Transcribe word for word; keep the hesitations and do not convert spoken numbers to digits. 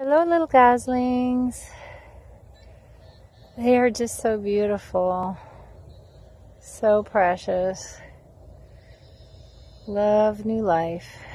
Hello, little goslings. They are just so beautiful, so precious. Love new life.